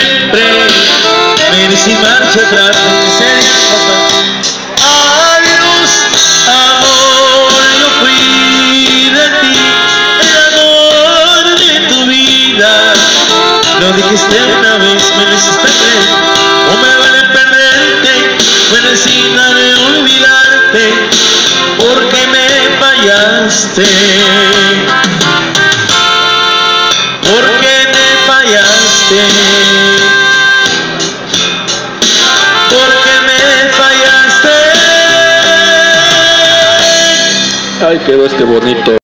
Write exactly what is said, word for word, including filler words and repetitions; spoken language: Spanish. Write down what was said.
siempre. Ven sin marcha atrás, porque sería fatal. Adiós, amor, yo fui de ti, el amor de tu vida. Lo dijiste una vez, me lo hiciste creer. No me vale perderte, me necesitas de olvidarte, porque me fallaste. Porque me fallaste. Porque me fallaste. Ay, quedó este bonito.